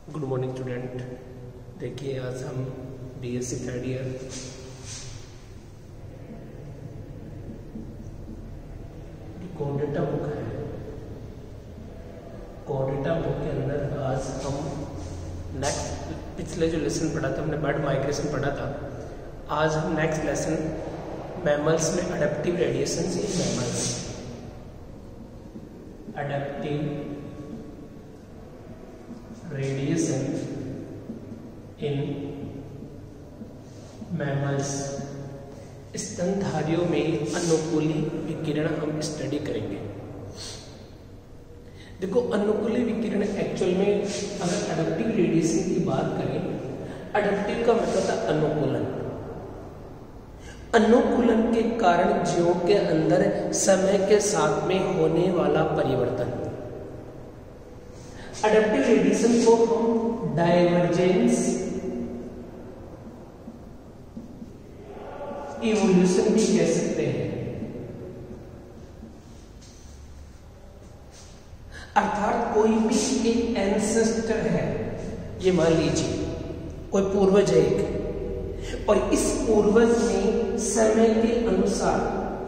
Good morning student. देखिए आज हम बीएससी थर्ड ईयर कोडेटा बुक है। कोडेटा बुक के अंदर आज हम नेक्स्ट पिछले जो लेसन पढ़ा था हमने बर्ड माइग्रेशन पढ़ा था। आज हम नेक्स्ट लेसन मैमल्स में adaptive radiation in mammals, adaptive radiation in mammals, स्तनधारियों में अनुकूली विकिरण हम स्टडी करेंगे। देखो अनुकूली विकिरण एक्चुअल में अगर अडेप्टिव रेडिएशन की बात करें, अडेप्टिव का मतलब था अनुकूलन। अनुकूलन के कारण जीवों के अंदर समय के साथ में होने वाला परिवर्तन। अडेप्टिव रेडिएशन को हम डाइवर्जेंस इवोल्यूशन भी कह सकते हैं। अर्थात कोई भी एक एंसेस्टर है, ये मान लीजिए कोई पूर्वज है एक, और इस पूर्वज में समय के अनुसार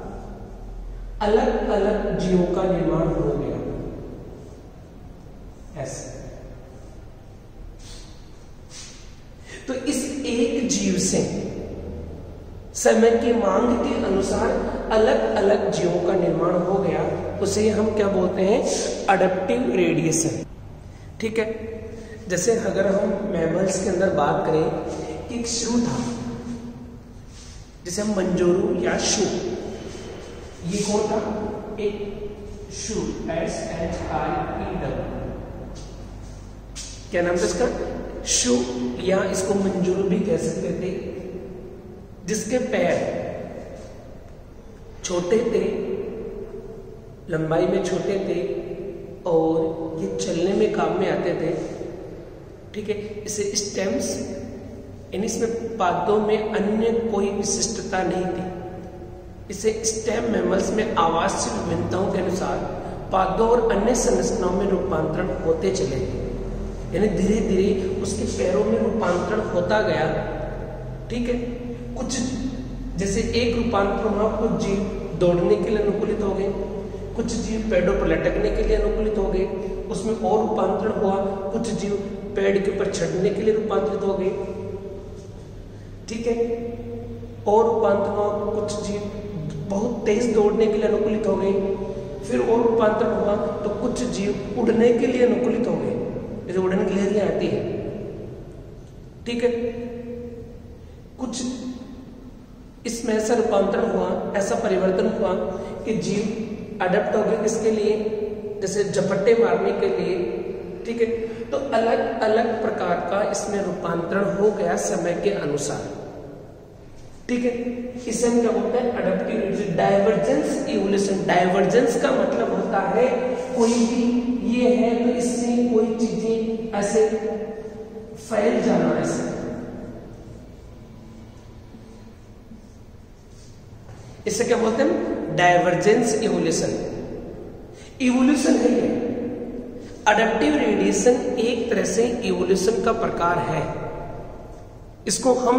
अलग अलग जीवों का निर्माण हो गया। ऐसे तो इस एक जीव से समय की मांग के अनुसार अलग अलग जीवों का निर्माण हो गया, उसे हम क्या बोलते हैं? Adaptive radiation. ठीक है। जैसे अगर हम मैमल्स के अंदर बात करें कि एक शू था, जैसे हम मंजोरू या शू, ये कौन था? एक शू, SHIEW। क्या नाम था इसका? शू, या इसको मंजूरू भी कह सकते थे, जिसके पैर छोटे थे, लंबाई में छोटे थे और ये चलने में काम में आते थे। ठीक है। इसे स्टेम्स, यानी इसमें पादों में अन्य कोई विशिष्टता नहीं थी। इसे स्टेम मैमल्स में आवासीय विभिन्नताओं के अनुसार पादों और अन्य संरचनाओं में रूपांतरण होते चले, यानी धीरे धीरे उसके पैरों में रूपांतरण होता गया। ठीक है। कुछ जैसे एक रूपांतरण हुआ, कुछ जीव दौड़ने के लिए अनुकूलित हो गए, कुछ जीव पेड़ों पर लटकने के लिए अनुकूलित हो गए, उसमें और रूपांतरण हुआ, कुछ जीव पेड़ के ऊपर चढ़ने के लिए रूपांतरित हो गए। ठीक है। और रूपांतरण हुआ, कुछ जीव बहुत तेज दौड़ने के लिए अनुकूलित हो गए, फिर और रूपांतरण हुआ तो कुछ जीव उड़ने के लिए अनुकूलित हो गए, जैसे उड़ने की लहरियां आती है। ठीक है। कुछ इसमें ऐसा रूपांतरण हुआ, ऐसा परिवर्तन हुआ कि जीव अडेप्ट हो गए किसके लिए? जैसे झपट्टे मारने के लिए। ठीक है। तो अलग अलग प्रकार का इसमें रूपांतरण हो गया समय के अनुसार। ठीक है। इसे हम क्या बोलते हैं? Adaptive divergence evolution. डाइवर्जेंस का मतलब होता है कोई भी ये है तो इससे कोई चीजें ऐसे फैल जाना, ऐसे इसे क्या बोलते हैं? Divergence evolution. इवोल्यूशन है ये। अडेप्टिव रेडिएशन एक तरह से इवोल्यूशन का प्रकार है। इसको हम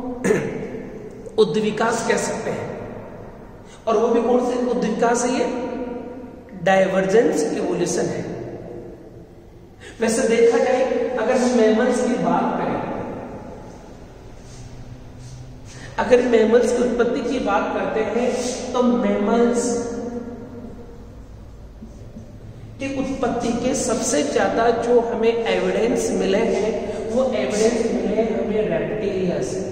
उद्विकास कह सकते हैं। और वो भी कौन से उद्विकास है? ये डाइवर्जेंस इवोल्यूशन है। वैसे देखा जाए, अगर हम मैमल्स की बात करें, अगर मैमल्स की उत्पत्ति की बात करते हैं तो मैमल्स की उत्पत्ति के सबसे ज्यादा जो हमें एविडेंस मिले हैं, वो एविडेंस मिले हमें रेप्टिलिया से।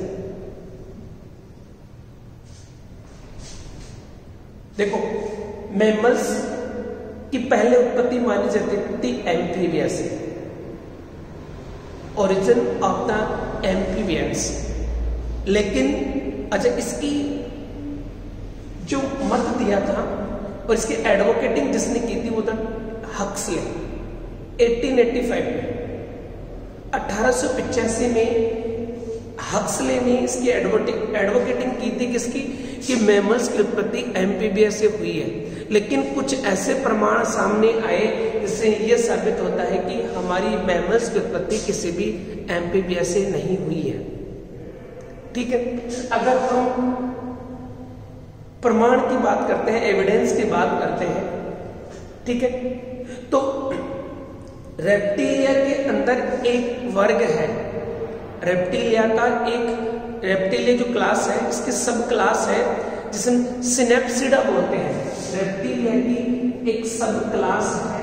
देखो मैमल्स की पहले उत्पत्ति मानी जाती थी एम्फीबिया से, ओरिजिन ऑफ द एम्फीबियंस। लेकिन अच्छा, इसकी जो मत दिया था और इसकी एडवोकेटिंग जिसने की थी वो था हक्सले। 1885 में 1885 में हक्सले ने इसकी एडवोकेटिंग की थी किसकी? कि मैमल्स की उत्पत्ति एम्फीबिया से हुई है, लेकिन कुछ ऐसे प्रमाण सामने आए जिससे यह साबित होता है कि हमारी मैमल्स की उत्पत्ति किसी भी एम्फीबिया से नहीं हुई है। ठीक है, अगर हम प्रमाण की बात करते हैं, एविडेंस की बात करते हैं, ठीक है, तो रेप्टिलिया के अंदर एक वर्ग है, रेप्टिलिया का एक रेप्टिलिया जो क्लास है इसके सब क्लास है जिसे सिनेप्सिडा बोलते हैं। रेप्टिलिया की एक सब क्लास है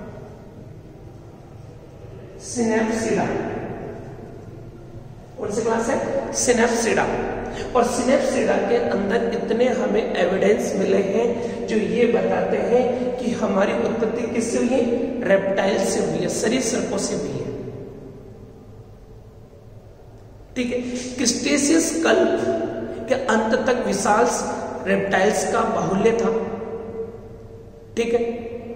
सिनेप्सिडा। कौन सी क्लास है? सिनेप्सिडा। और सिनेप्सिडा के अंदर इतने हमें एविडेंस मिले हैं जो ये बताते हैं कि हमारी उत्पत्ति किससे हुई है? रेप्टाइल से हुई है, सरीसृपों से हुई है। ठीक है, क्रिस्टेशियस कल्प के अंत तक विशाल रेप्टाइल्स का बाहुल्य था। ठीक है,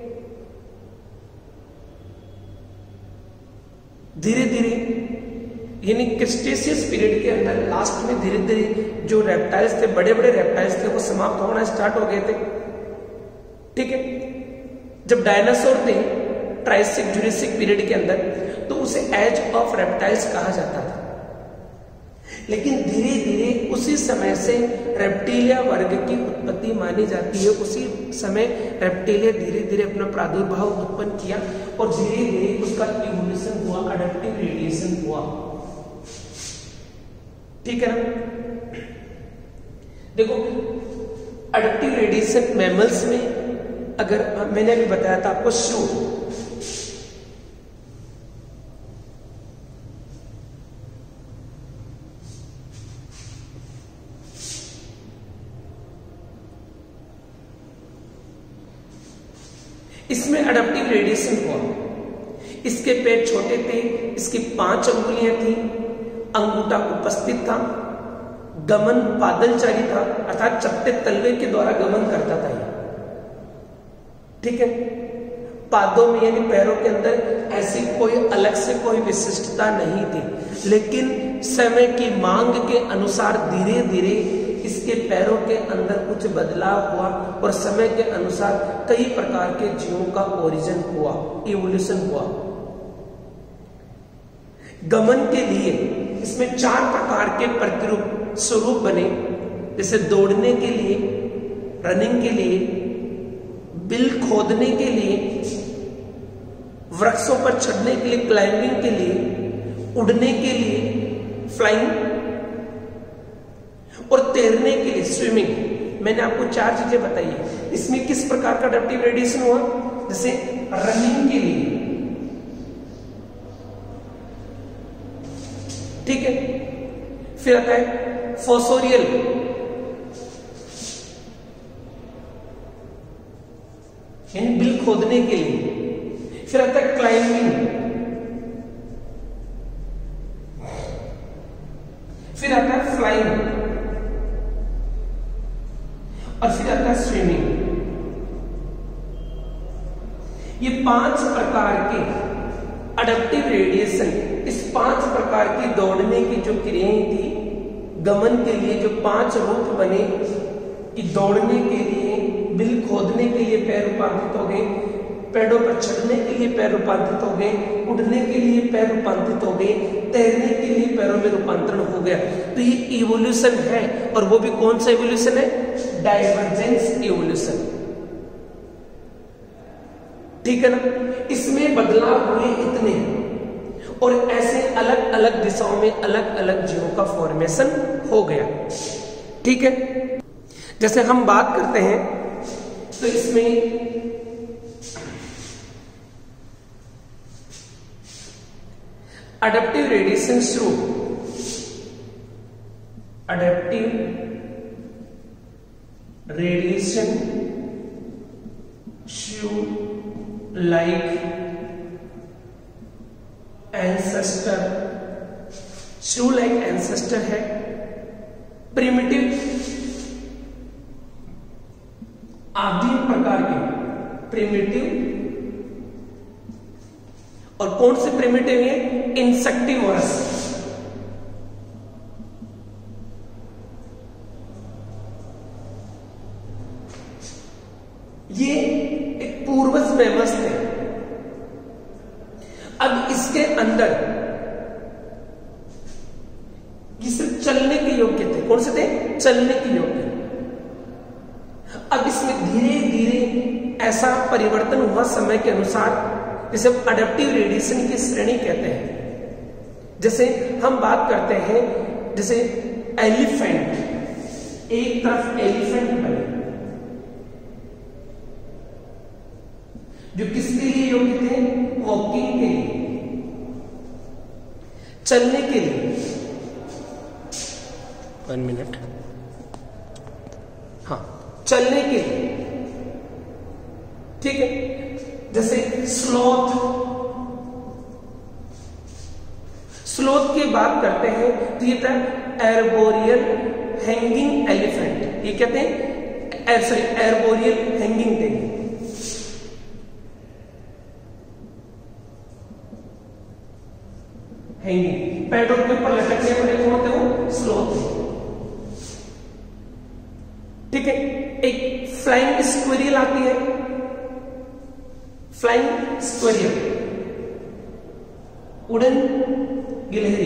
धीरे धीरे यानी क्रिस्टेशियस पीरियड के अंदर लास्ट में धीरे धीरे जो रेप्टाइल्स थे, बड़े बड़े रेप्टाइल्स थे, वो समाप्त होना स्टार्ट हो गए थे। ठीक है, जब डायनासोर थे ट्राइसिक जुरासिक पीरियड के अंदर, तो उसे एज ऑफ रेप्टाइल्स कहा जाता था। लेकिन धीरे धीरे उसी समय से रेप्टिलिया वर्ग की उत्पत्ति मानी जाती है। उसी समय रेप्टिलिया धीरे धीरे अपना प्रादुर्भाव उत्पन्न किया और धीरे धीरे उसका इवोल्यूशन हुआ, अडैप्टिव रेडिएशन हुआ। ठीक है ना? देखो, अडैप्टिव रेडिएशन मैमल्स में, अगर मैंने अभी बताया था आपको श्रू, इसमें अडैप्टिव रेडिएशन हुआ। इसके पैर छोटे थे, इसकी 5 अंगुलियां थी, अंगूठा उपस्थित था, गमन पादलचारी था, अर्थात चपटे तलवे के द्वारा गमन करता था ये। ठीक है, पादों में यानी पैरों के अंदर ऐसी कोई अलग से कोई विशिष्टता नहीं थी, लेकिन समय की मांग के अनुसार धीरे धीरे इसके पैरों के अंदर कुछ बदलाव हुआ और समय के अनुसार कई प्रकार के जीवों का ओरिजिन हुआ, इवोल्यूशन हुआ। गमन के लिए इसमें 4 प्रकार के प्रतिरूप स्वरूप बने, जैसे दौड़ने के लिए, रनिंग के लिए, बिल खोदने के लिए, वृक्षों पर चढ़ने के लिए, क्लाइंबिंग के लिए, उड़ने के लिए, फ्लाइंग, और तैरने के लिए, स्विमिंग। मैंने आपको 4 चीजें बताई है। इसमें किस प्रकार का अडैप्टिव रेडिएशन हुआ? जैसे रनिंग के लिए, ठीक है, फिर आता है फोसोरियल, यानी बिल खोदने के लिए, फिर आता है क्लाइंबिंग, फिर आता है फ्लाइंग, और फिर आता है स्विमिंग। ये 5 प्रकार के अडैप्टिव रेडिएशन, इस 5 प्रकार की दौड़ने की जो क्रियाएं थी, गमन के लिए जो 5 रूप बने कि दौड़ने के लिए, बिल खोदने के लिए पैर रूपांतरित हो गए, पेड़ों पर चढ़ने के लिए पैर रूपांतरित हो गए, उड़ने के लिए पैर रूपांतरित हो गए, तैरने के लिए पैरों में रूपांतरण हो गया। तो ये इवोल्यूशन है, और वो भी कौन सा इवोल्यूशन है? Divergence evolution. ठीक है ना? इसमें बदलाव हुए इतने, और ऐसे अलग अलग दिशाओं में अलग अलग जीवों का फॉर्मेशन हो गया। ठीक है, जैसे हम बात करते हैं तो इसमें adaptive radiation through, adaptive radiation through like ancestor, through like ancestor है। प्रिमिटिव, आदिम प्रकार के प्रिमिटिव, और कौन से प्रिमिटिव है? इंसेक्टिवोरस। अब इसके अंदर ये सिर्फ चलने के योग्य थे। कौन से थे? चलने के योग्य। अब इसमें धीरे धीरे ऐसा परिवर्तन हुआ समय के अनुसार, जिसे अडेप्टिव रेडिएशन की श्रेणी कहते हैं। जैसे हम बात करते हैं, जैसे एलिफेंट, एक तरफ एलिफेंट बने जो किसके लिए योग्य थे? वॉकिंग के लिए, चलने के लिए। 1 मिनट। हाँ, चलने के लिए, ठीक है। जैसे स्लॉथ, स्लॉथ की बात करते हैं तो ये था एर्बोरियल हैंगिंग एलिफेंट। ये कहते हैं सॉरी एर्बोरियल हैंगिंग थे। हैंगिंग, पैरों के ऊपर लटकने वाले कौन होते? वो स्लॉथ, ठीक है। एक फ्लाइंग स्क्वेरियल आती है, फ्लाइंग स्क्वेरियल, उड़न गिलहरी।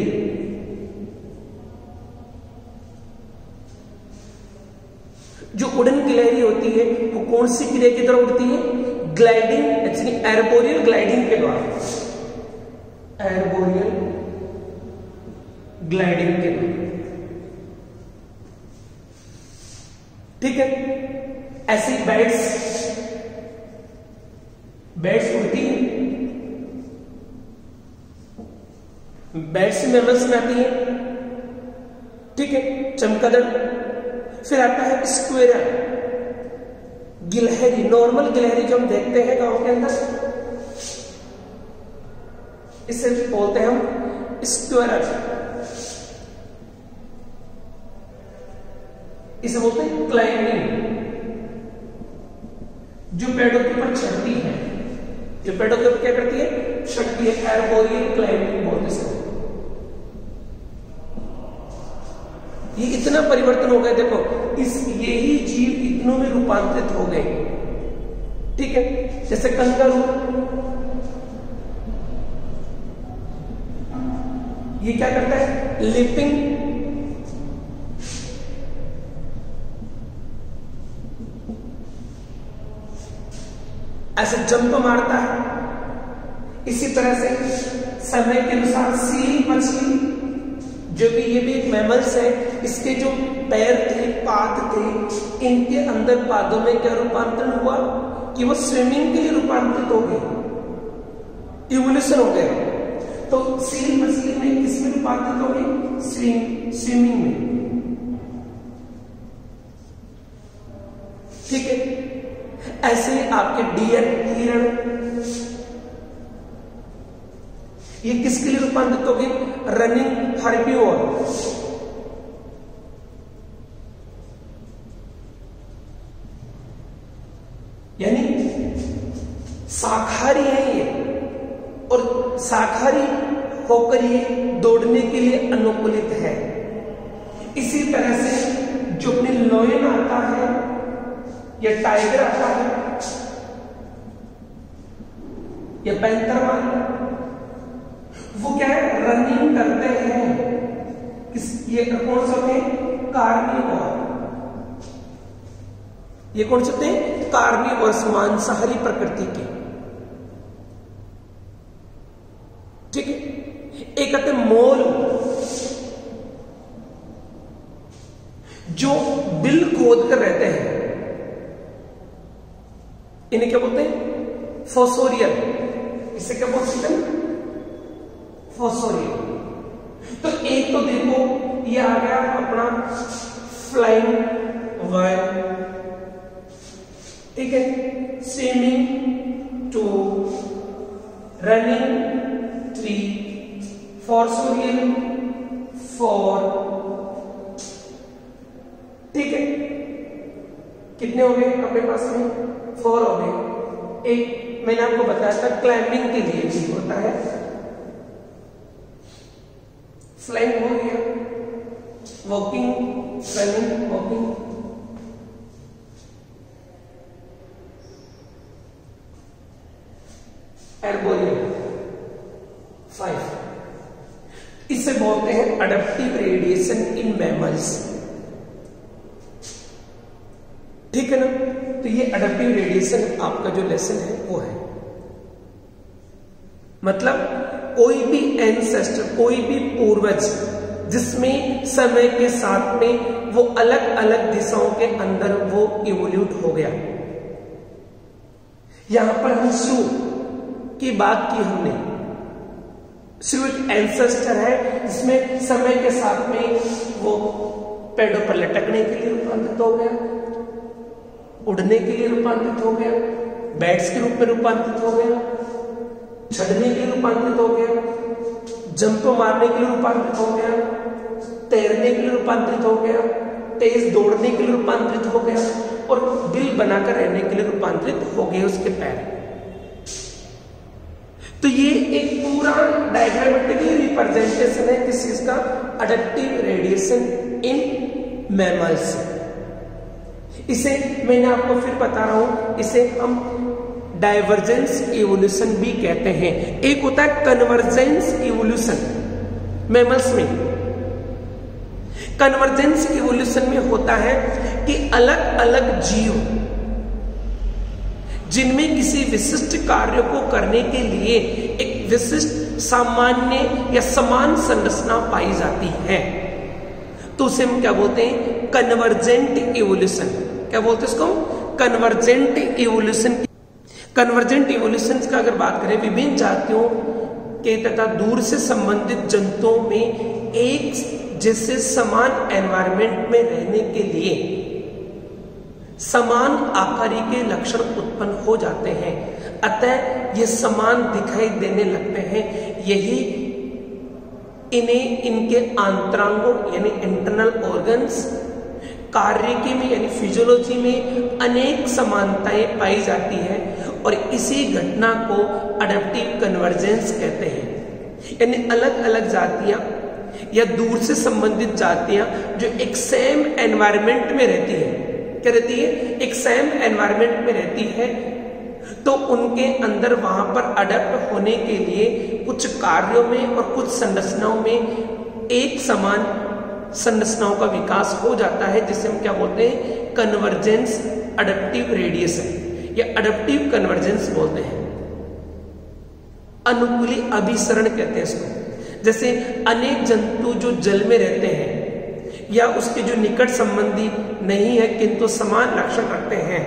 जो उड़न गिलहरी होती है वो कौन सी क्रिया की तरह उड़ती है? ग्लाइडिंग, एक्चुअली एर्बोरियल ग्लाइडिंग के द्वारा, एर्बोरियल ग्लाइडिंग के द्वारा, ठीक है। ऐसी बैट्स उड़ती है, बैट्स मैमल्स में आती है, ठीक है। चमगादड़। फिर आता है स्क्वेरल, गिलहरी, नॉर्मल गिलहरी जो हम देखते हैं गांव के अंदर, इसे बोलते हैं हम स्क्वेरल, इसे बोलते हैं क्लाइंबिंग, जो पेड़ों के ऊपर चढ़ती है, जो पेड़ों के ऊपर क्या करती है? चढ़ती है। एर्बोरियल क्लाइंबिंग बोलते हैं। ये इतना परिवर्तन हो गया, देखो यही जीव इतनों में रूपांतरित हो गए, ठीक है। जैसे कंगारू, ये क्या करता है? लिपिंग, ऐसे जंप मारता है। इसी तरह से समय के अनुसार सील मछली, जो भी ये भी एक मैमल्स है, इसके जो पैर थे, पाद थे, इनके अंदर पादों में क्या रूपांतरण हुआ कि वो स्विमिंग के लिए रूपांतरित हो गए, इवोल्यूशन हो गया। तो सील मछली में किसमें रूपांतरित हो गई? स्विमिंग में, ठीक है। ऐसे आपके डियर, हिरण, ये किसके लिए रूपांतरित हो गई? रनिंग हर्बिवोर, यानी शाकाहारी है ये, और शाकाहारी होकर ये दौड़ने के लिए अनुकूलित है। इसी तरह से जो अपने लोयन आता है या टाइगर आता है या पैंथर वाला, वो क्या है? रनिंग करते हैं। ये कौन से होते हैं? कार्निवोर। ये कौन से होते हैं? कार्निवोर, मांसाहारी प्रकृति के, ठीक है। एक आते मोल, जो बिल खोद कर रहते हैं, इन्हें क्या बोलते हैं? फोसोरियल। इसे क्या बोलते हैं? फोसोरियल। तो एक तो देखो ये आ गया अपना फ्लाइंग वाइल, ठीक है। स्विमिंग 2, रनिंग 3, फोसोरियल 4, ठीक है। कितने हो गए अपने पास में? 4 हो गए। एक मैंने आपको बताया था क्लाइंबिंग के लिए ठीक होता है, फ्लाइंग हो गया, वॉकिंग, रनिंग, वॉकिंग, एर्बोरियल, 5। इसे बोलते हैं अडप्टिव रेडिएशन इन मैमल्स। ठीक है ना। तो ये अडप्टिव रेडिएशन आपका जो लेसन है वो है, मतलब कोई भी एंसेस्टर, कोई भी पूर्वज जिसमें समय के साथ में वो अलग अलग दिशाओं के अंदर वो इवोल्यूट हो गया। यहां पर हम शू की बात की हमने। शू एक एंसेस्टर है जिसमें समय के साथ में वो पेड़ों पर लटकने के लिए रूपांतरित हो गया, उड़ने के लिए रूपांतरित हो गया, बैट्स के रूप में रूपांतरित हो गया, चढ़ने के लिए रूपांतरित हो गया, जंप मारने के लिए रूपांतरित हो गया, तैरने के लिए रूपांतरित हो गया, तेज दौड़ने के लिए रूपांतरित हो गया और बिल बनाकर रहने के लिए रूपांतरित हो गए उसके पैर। तो ये एक पूरा डायग्रामेटिकली रिप्रेजेंटेशन है किस चीज का, अडप्टिव रेडिएशन इन मैमल्स। इसे मैंने आपको फिर बता रहा हूं, इसे हम डाइवर्जेंस इवोल्यूशन भी कहते हैं। एक होता है कन्वर्जेंस इवोल्यूशन मैमल्स में। कन्वर्जेंस इवोल्यूशन में होता है कि अलग अलग जीव जिनमें किसी विशिष्ट कार्य को करने के लिए एक विशिष्ट सामान्य या समान संरचना पाई जाती है, तो उसे हम क्या बोलते हैं, कन्वर्जेंट इवोल्यूशन। क्या बोलते हैं इसको, कन्वर्जेंट इवोल्यूशन। कन्वर्जेंट इवोल्यूशन का अगर बात करें, विभिन्न जातियों के तथा दूर से संबंधित जंतुओं में एक जैसे समान एनवायरनमेंट में रहने के लिए समान आकारी के लक्षण उत्पन्न हो जाते हैं, अतः ये समान दिखाई देने लगते हैं। यही इन्हें इनके आंतरांगों यानी इंटरनल ऑर्गन्स कार्य के में यानी फिजियोलॉजी में अनेक समानताएं पाई जाती है और इसी घटना को अडप्टिव कन्वर्जेंस कहते हैं। यानी अलग अलग जातियां या दूर से संबंधित जातियां जो एक सेम एनवायरनमेंट में रहती है, क्या रहती है, एक सेम एनवायरनमेंट में रहती है, तो उनके अंदर वहां पर अडप्ट होने के लिए कुछ कार्यों में और कुछ संरचनाओं में एक समान संरचनाओं का विकास हो जाता है, जिसे हम क्या बोलते हैं, कन्वर्जेंस अडप्टिव रेडिएशन या अडप्टिव कन्वर्जेंस बोलते हैं। अनुकूली अभिसरण कहते हैं इसको। जैसे अनेक जंतु जो जल में रहते हैं या उसके जो निकट संबंधी नहीं है किंतु समान लक्षण रखते हैं,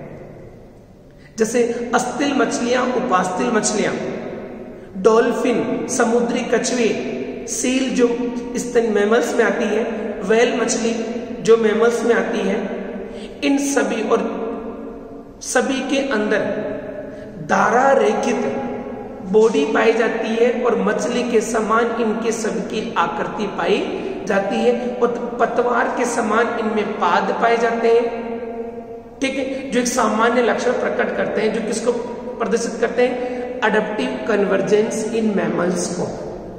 जैसे अस्थिल मछलियां, उपास्थिल मछलियां, डॉल्फिन, समुद्री कछुए, सील जो स्तन मैमल्स में आती है, व्हेल मछली जो मैमल्स में आती है, इन सभी और सभी के अंदर धारा रेखित बॉडी पाई जाती है और मछली के समान इनके सबकी आकृति पाई जाती है और पतवार के समान इनमें पाद पाए जाते हैं। ठीक है, जो एक सामान्य लक्षण प्रकट करते हैं, जो किसको प्रदर्शित करते हैं, अडप्टिव कन्वर्जेंस इन मैमल्स को।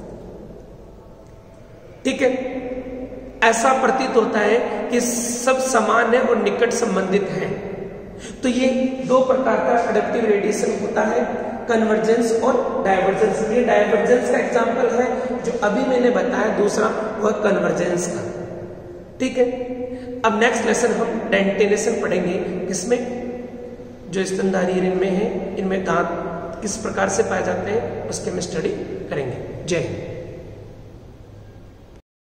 ठीक है, ऐसा प्रतीत होता है कि सब समान है और निकट संबंधित हैं। तो ये दो प्रकार का अडप्टिव रेडिएशन होता है, कन्वर्जेंस और डाइवर्जेंस। ये डाइवर्जेंस का एग्जांपल है जो अभी मैंने बताया, दूसरा वह कन्वर्जेंस का। ठीक है, अब नेक्स्ट लेसन हम डेंटिनेशन पढ़ेंगे, इसमें जो स्तनधारी इनमें है, इनमें दांत किस प्रकार से पाए जाते हैं उसके हम स्टडी करेंगे। जय हिंद।